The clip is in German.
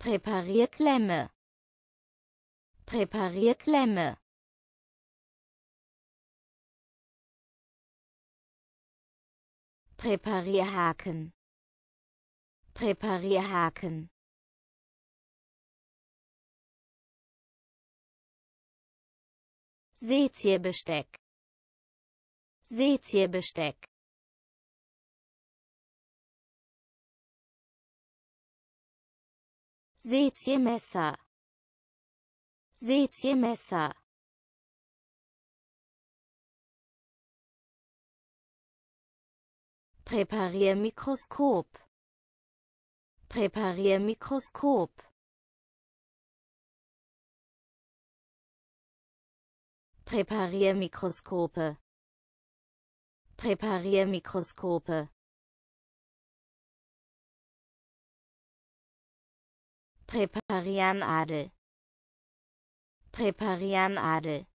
Präparierklemme. Präparierklemme. Präparierhaken. Präparierhaken. Seezierbesteck. Seezierbesteck. Seeziermesser. Seeziermesser. Präpariermikroskop. Präpariermikroskop. Präpariermikroskope. Präpariermikroskope. Präparianadel. Präparianadel.